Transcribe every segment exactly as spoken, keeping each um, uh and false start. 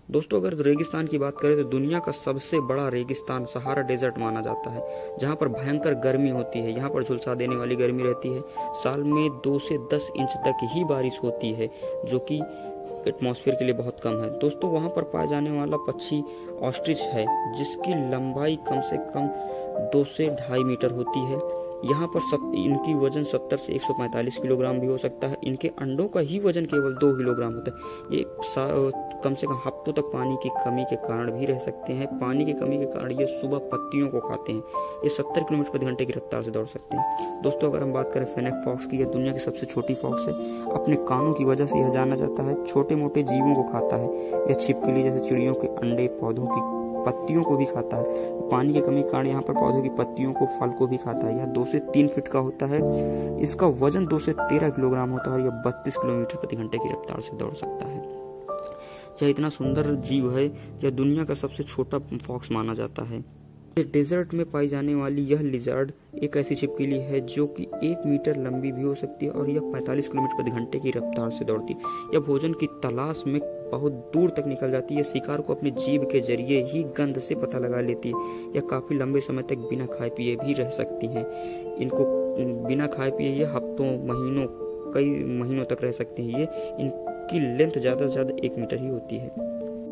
दोस्तों अगर रेगिस्तान की बात करें तो दुनिया का सबसे बड़ा रेगिस्तान सहारा डेजर्ट माना जाता है, जहाँ पर भयंकर गर्मी होती है। यहाँ पर झुलसा देने वाली गर्मी रहती है। साल में दो से दस इंच तक ही बारिश होती है, जो कि एटमॉस्फेयर के लिए बहुत कम है। दोस्तों वहाँ पर पाया जाने वाला पक्षी ऑस्ट्रिच है, जिसकी लंबाई कम से कम दो से ढाई मीटर होती है। यहाँ पर सत, इनकी वजन सत्तर से एक सौ पैंतालीस किलोग्राम भी हो सकता है। इनके अंडों का ही वजन केवल दो किलोग्राम होता है। ये कम से कम हफ्तों तक पानी की कमी के कारण भी रह सकते हैं। पानी की कमी के कारण ये सुबह पत्तियों को खाते हैं। ये सत्तर किलोमीटर प्रति घंटे की रफ्तार से दौड़ सकते हैं। दोस्तों अगर हम बात करें फेनेक फॉक्स की, यह दुनिया की सबसे छोटी फॉक्स है। अपने कानों की वजह से यह जाना जाता है। छोटे मोटे जीवों को खाता है। यह छिपकली जैसे चिड़ियों के अंडे, पौधों की पत्तियों को भी खाता है। पानी की कमी के कारण यहाँ पर पौधों की पत्तियों को, फल को भी खाता है। यह दो से तीन फीट का होता है। इसका वजन दो से तेरह किलोग्राम होता है और यह बत्तीस किलोमीटर प्रति घंटे की रफ्तार से दौड़ सकता है। यह इतना सुंदर जीव है। यह दुनिया का सबसे छोटा फॉक्स माना जाता है। डेजर्ट में पाई जाने वाली यह लिजर्ड एक ऐसी छिपकली है जो कि एक मीटर लंबी भी हो सकती है और यह पैंतालीस किलोमीटर प्रति घंटे की रफ्तार से दौड़ती है। यह भोजन की तलाश में बहुत दूर तक निकल जाती है। शिकार को अपनी जीभ के जरिए ही गंध से पता लगा लेती है। यह काफी लंबे समय तक बिना खाए पिए भी रह सकती हैं। इनको बिना खाए पिए ये हफ्तों, महीनों, कई महीनों तक रह सकती हैं। ये इनकी लेंथ ज़्यादा से ज़्यादा एक मीटर ही होती है।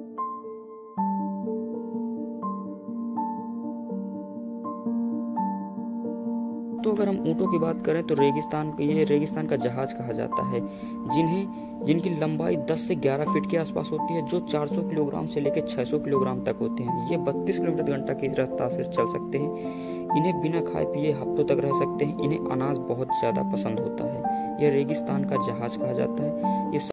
तो अगर हम ऊँटों की बात करें तो रेगिस्तान ये रेगिस्तान का जहाज कहा जाता है, जिन्हें जिनकी लंबाई दस से ग्यारह फीट के आसपास होती है, जो चार सौ किलोग्राम से लेकर छह सौ किलोग्राम तक होते हैं। ये बत्तीस किलोमीटर घंटा की रफ्तार से चल सकते हैं। इन्हें बिना खाए पिए हफ्तों तक रह सकते हैं। इन्हें अनाज बहुत ज़्यादा पसंद होता है। यह रेगिस्तान का जहाज कहा जाता है। ये